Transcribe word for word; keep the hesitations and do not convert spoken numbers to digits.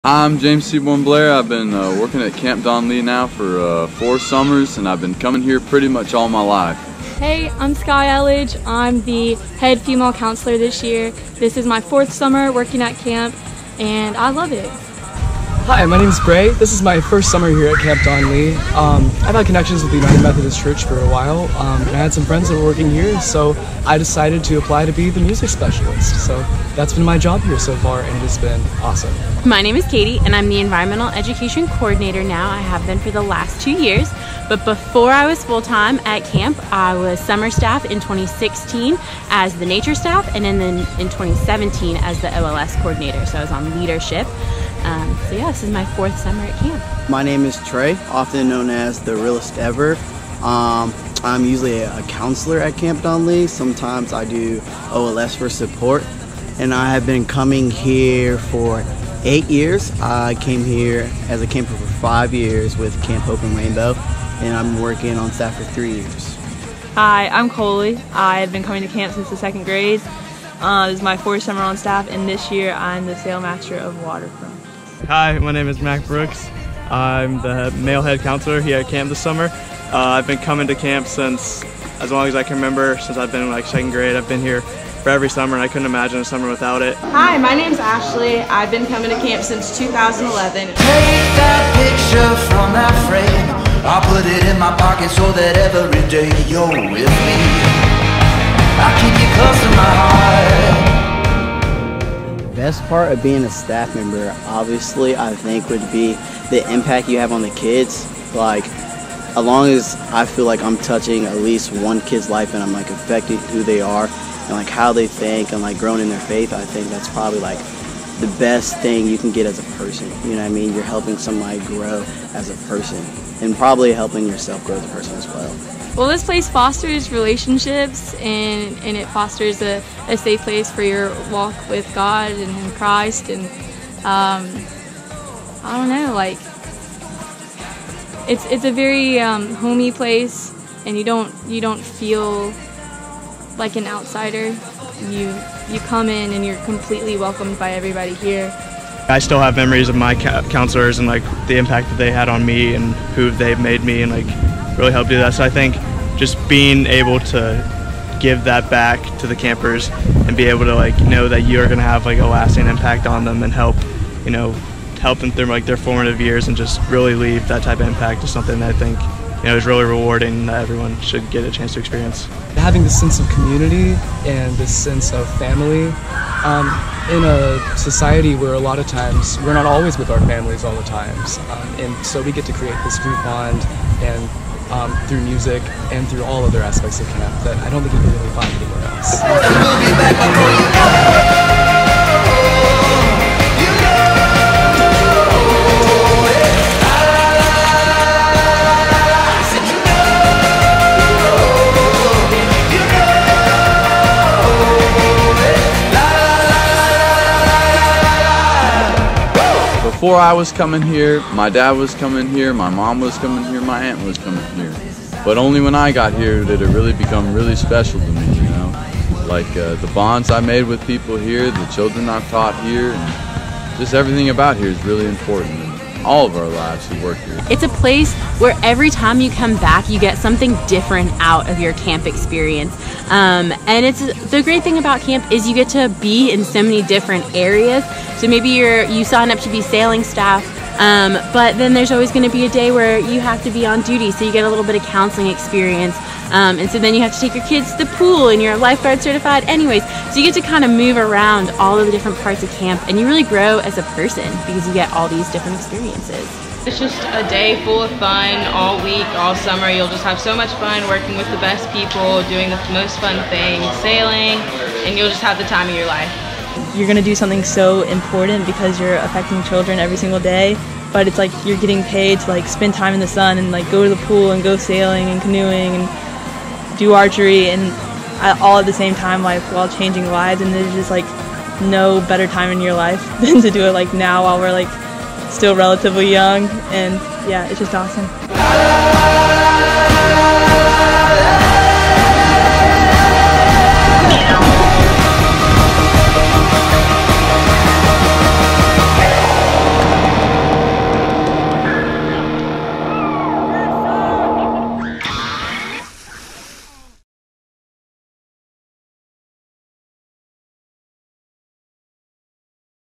I'm James Seaborn Blair. I've been uh, working at Camp Don Lee now for uh, four summers, and I've been coming here pretty much all my life. Hey, I'm Sky Elledge. I'm the head female counselor this year. This is my fourth summer working at camp, and I love it. Hi, my name is Bray. This is my first summer here at Camp Don Lee. Um, I've had connections with the United Methodist Church for a while, um, and I had some friends that were working here, so I decided to apply to be the music specialist. So that's been my job here so far, and it has been awesome. My name is Katie, and I'm the Environmental Education Coordinator now. I have been for the last two years, but before I was full-time at camp, I was summer staff in twenty sixteen as the nature staff, and then in twenty seventeen as the O L S coordinator, so I was on leadership. Um, so yeah, this is my fourth summer at camp. My name is Trey, often known as the realest ever. Um, I'm usually a, a counselor at Camp Don Lee. Sometimes I do O L S for support, and I have been coming here for eight years. I came here as a camper for five years with Camp Hope and Rainbow, and I'm working on staff for three years. Hi, I'm Coley. I've been coming to camp since the second grade. Uh, this is my fourth summer on staff, and this year I'm the Sailmaster of Waterfront. Hi, my name is Mac Brooks. I'm the male head counselor here at camp this summer. Uh, I've been coming to camp since as long as I can remember, since I've been in like second grade. I've been here for every summer, and I couldn't imagine a summer without it. Hi, my name's Ashley. I've been coming to camp since two thousand eleven. Take that picture from that frame. I'll put it in my pocket so that every day you're with me. I'll keep you close to my heart. Best part of being a staff member, obviously, I think would be the impact you have on the kids. Like, as long as I feel like I'm touching at least one kid's life and I'm like affecting who they are and like how they think and like growing in their faith, I think that's probably like the best thing you can get as a person. You know what I mean? You're helping somebody grow as a person and probably helping yourself grow as a person as well. Well, this place fosters relationships, and, and it fosters a, a safe place for your walk with God and in Christ, and um, I don't know, like, it's it's a very um, homey place, and you don't you don't feel like an outsider. You you come in and you're completely welcomed by everybody here. I still have memories of my counselors and like the impact that they had on me and who they've made me, and like really helped do that. So I think just being able to give that back to the campers and be able to like know that you're going to have like a lasting impact on them and help, you know, help them through like their formative years and just really leave that type of impact is something that I think, you know, is really rewarding, that everyone should get a chance to experience. Having this sense of community and this sense of family um, in a society where a lot of times we're not always with our families all the times, um, and so we get to create this group bond and um, through music and through all other aspects of camp that I don't think you can really find anywhere else. Before I was coming here, my dad was coming here, my mom was coming here, my aunt was coming here. But only when I got here did it really become really special to me, you know? Like uh, the bonds I made with people here, the children I've taught here, and just everything about here is really important in all of our lives who work here. It's a place where every time you come back, you get something different out of your camp experience. Um, and it's the great thing about camp is you get to be in so many different areas. So maybe you're you sign up to be sailing staff, um, but then there's always going to be a day where you have to be on duty, so you get a little bit of counseling experience. Um, and so then you have to take your kids to the pool, and you're lifeguard certified anyways. So you get to kind of move around all of the different parts of camp, and you really grow as a person because you get all these different experiences. It's just a day full of fun all week, all summer. You'll just have so much fun working with the best people, doing the most fun things, sailing, and you'll just have the time of your life. You're going to do something so important because you're affecting children every single day, but it's like you're getting paid to like spend time in the sun and like go to the pool and go sailing and canoeing and do archery, and all at the same time, like while changing lives. And there's just like no better time in your life than to do it like now while we're like still relatively young, and yeah, it's just awesome.